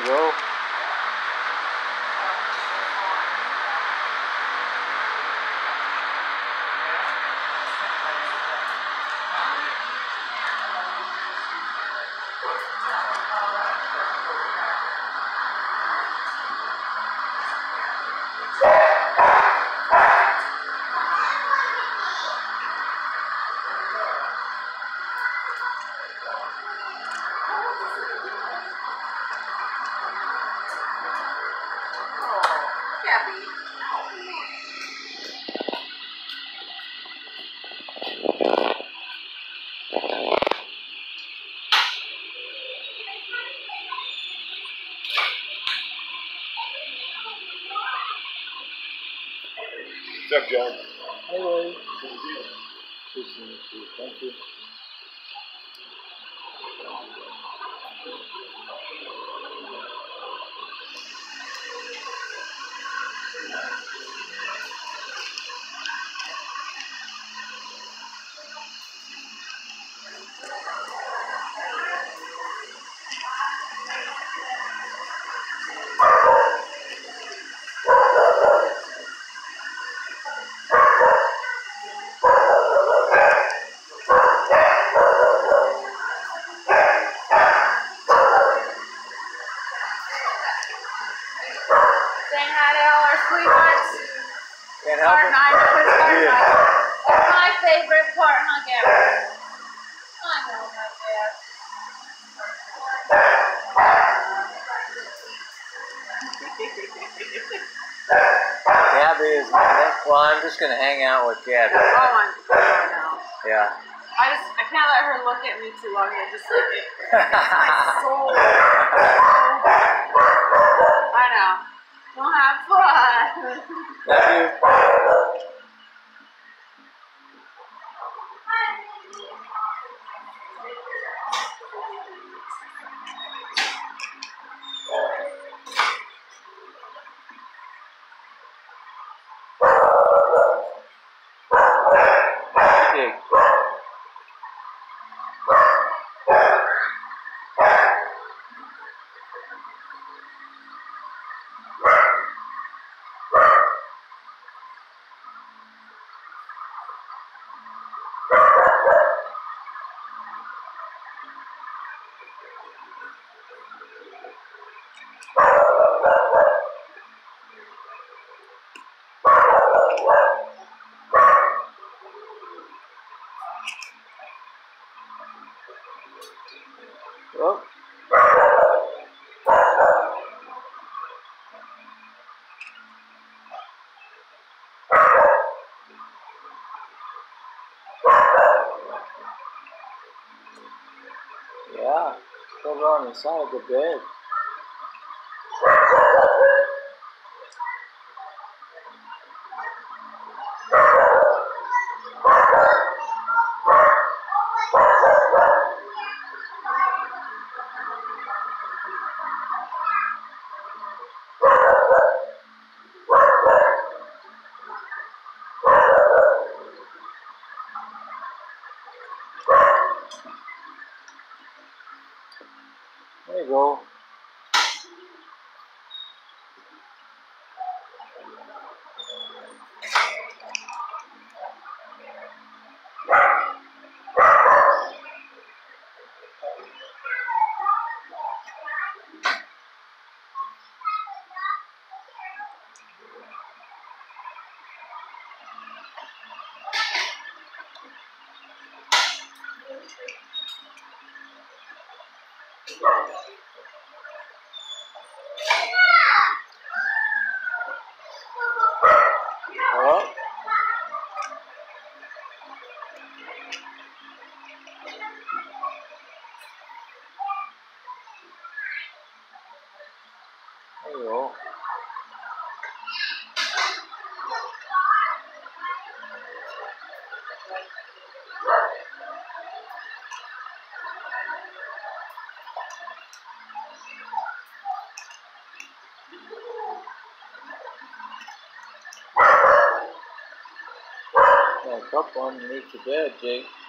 you go. Gabby. What's up, John? Hello. Thank you. Saying hi to all our sweethearts. Can't help Part it. 9 was part Yeah. 9. That's my favorite part, huh, Gabby? I know, my dad. Gabby is my next. Well, I'm just gonna hang out with Gabby. Oh, I know. Yeah. I can't let her look at me too long. I just like it. My soul. I know. We'll have fun. Love you. Jake. Oh. Yeah, put her on the side of the bed. There you go. Oh. There you go. Yeah, cup underneath the bed, Jake.